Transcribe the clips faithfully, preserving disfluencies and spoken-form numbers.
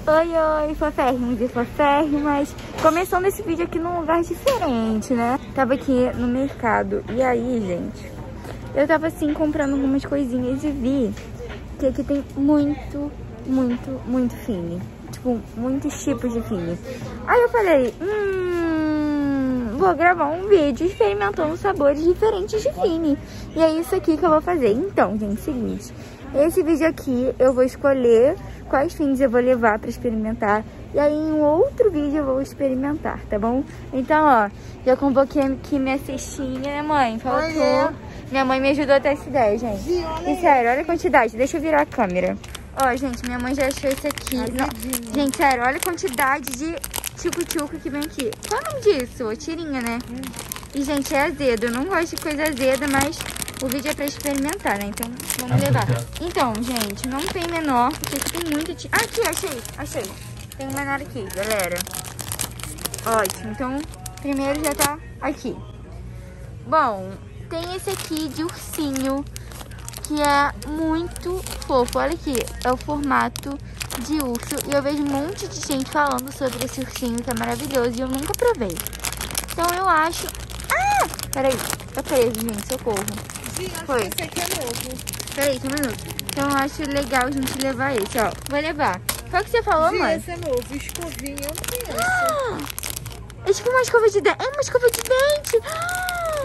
Oi, oi, foférrimos e foférrimas. Começando esse vídeo aqui num lugar diferente, né? Tava aqui no mercado. E aí, gente, eu tava assim comprando algumas coisinhas e vi que aqui tem muito, muito, muito Fini. Tipo, muitos tipos de Fini. Aí eu falei, hum, vou gravar um vídeo experimentando sabores diferentes de Fini. E é isso aqui que eu vou fazer. Então, gente, seguinte. Esse vídeo aqui eu vou escolher quais Finis eu vou levar pra experimentar. E aí em um outro vídeo eu vou experimentar, tá bom? Então, ó, já convoquei aqui minha cestinha, né, mãe? Faltou. Minha mãe me ajudou até essa ideia, gente. E sério, olha a quantidade. Deixa eu virar a câmera. Ó, gente, minha mãe já achou esse aqui. Não, gente, sério, olha a quantidade de tchucu-tchucu que vem aqui. Qual é o nome disso? Tirinha, né? Hum. E, gente, é azedo. Eu não gosto de coisa azeda, mas o vídeo é pra experimentar, né? Então, vamos levar. Então, gente, não tem menor, porque aqui tem muito... T... Ah, aqui, achei, achei. Tem um menor aqui, galera. Ótimo. Então, primeiro já tá aqui. Bom, tem esse aqui de ursinho, que é muito fofo. Olha aqui, é o formato de urso. E eu vejo um monte de gente falando sobre esse ursinho, que é maravilhoso. E eu nunca provei. Então, eu acho... Ah! Peraí, tá preso, gente, socorro. Foi. Esse aqui é novo. Peraí, só um minuto. Então eu acho legal a gente levar esse, ó. Vou levar. Qual que você falou, Gi, mãe? esse é novo. Escovinha, eu não conheço. Ah, é tipo uma escova de dente. É uma escova de dente. Ah,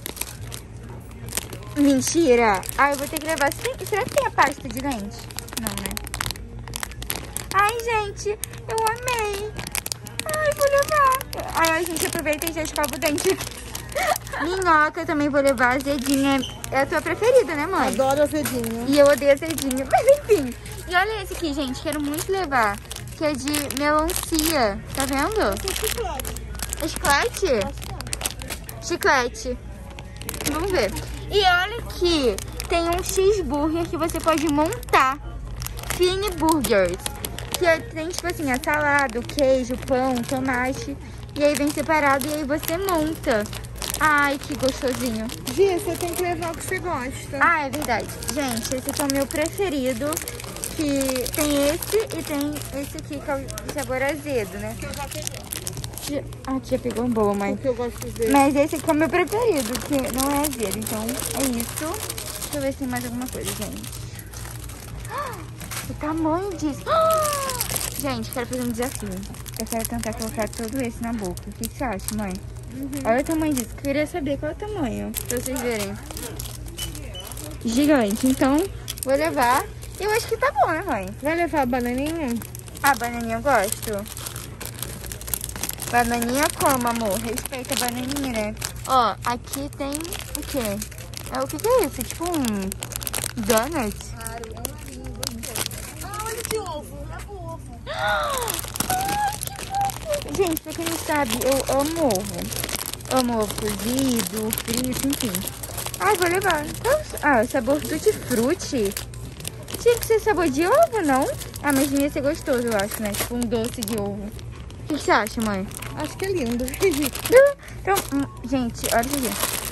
mentira. Ah, eu vou ter que levar. Será que tem a pasta de dente? Não, né? Ai, gente, eu amei. Ai, vou levar. Ai, gente, aproveita e já escova o dente. Minhoca eu também vou levar. Azedinha é a tua preferida, né, mãe? Adoro azedinha. E eu odeio azedinha, mas enfim. E olha esse aqui, gente, quero muito levar. Que é de melancia, tá vendo? É chiclete. É chiclete? Chiclete. Vamos ver. E olha aqui, tem um cheeseburger que você pode montar. Fini Burgers. Que é, tem tipo assim, a salada, o queijo, pão, tomate. E aí vem separado e aí você monta. Ai, que gostosinho. Gi, você tem que levar o que você gosta. Ah, é verdade. Gente, esse aqui é o meu preferido. Que tem esse e tem esse aqui, que é o sabor azedo, né? Que eu já peguei. Ah, tia pegou um boa, mãe. O que eu gosto dele. Mas esse aqui é o meu preferido, que não é azedo. Então, é isso. Deixa eu ver se tem mais alguma coisa, gente. Ah, o tamanho disso. Ah, gente, quero fazer um desafio. Eu quero tentar colocar todo esse na boca. O que, que você acha, mãe? Uhum. Olha o tamanho disso. Eu queria saber qual é o tamanho, pra vocês verem. Gigante. Então, vou levar. Eu acho que tá bom, né, mãe? Vai levar a bananinha? Ah, bananinha eu gosto. Bananinha como, amor? Respeita a bananinha, né? Ó, aqui tem o quê? É, o que que é isso? Tipo um donut? Claro, é um vinho. Ah, olha de ovo. É o ovo. Ai, que fofo! Gente, pra quem não sabe, eu amo ovo. Amo ovo cozido, frito, enfim. Ai, vou levar. Ah, sabor tutti-frutti. Tinha que ser sabor de ovo, não? Ah, mas ia ser gostoso, eu acho, né? Tipo um doce de ovo. O que, que você acha, mãe? Acho que é lindo. Então, gente, olha isso aqui.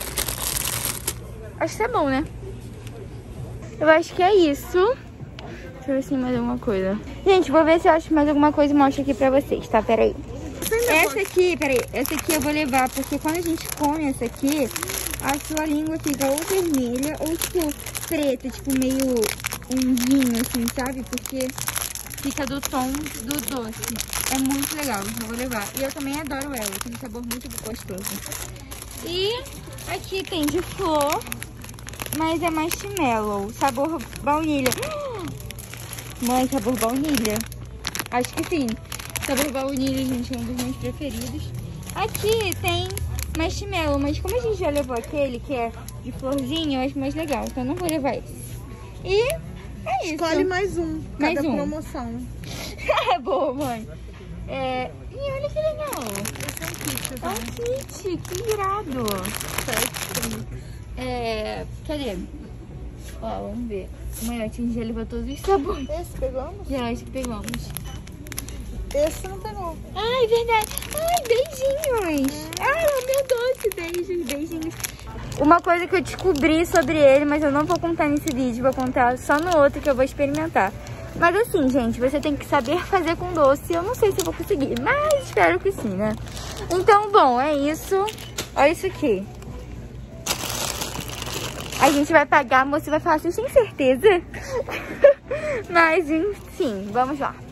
Acho que tá bom, né? Eu acho que é isso. Deixa eu ver se tem mais alguma coisa. Gente, vou ver se eu acho mais alguma coisa e mostro aqui pra vocês, tá? Peraí. Essa aqui, peraí. Essa aqui eu vou levar, porque quando a gente come essa aqui, a sua língua fica ou vermelha ou, tipo, preta, tipo, meio um vinho, assim, sabe? Porque fica do tom do doce. É muito legal, eu vou levar. E eu também adoro ela, tem um sabor muito gostoso. E aqui tem de flor, mas é marshmallow, sabor baunilha. Mãe, sabor baunilha. Acho que sim. Sabor baunilha, gente, é um dos meus preferidos. Aqui tem marshmallow, mas como a gente já levou aquele que é de florzinha, eu acho mais legal, então não vou levar esse. E é isso. Escolhe mais um, mais cada um. promoção. É boa, mãe. É... E olha que legal. Esse é um kit, É um kit, que irado. É... Cadê? Ó, vamos ver. Mãe, a gente já levou todos os sabores. Esse pegamos? Já, acho que pegamos. Esse não pegou. Ai, verdade. Ai, beijinhos. Hum. Ai, o meu doce. Beijos, beijinhos. Uma coisa que eu descobri sobre ele, mas eu não vou contar nesse vídeo, vou contar só no outro que eu vou experimentar. Mas assim, gente, você tem que saber fazer com doce. Eu não sei se eu vou conseguir, mas espero que sim, né? Então, bom, é isso. Olha isso aqui. A gente vai pagar, a moça vai falar assim, sem certeza. Mas, enfim, vamos lá.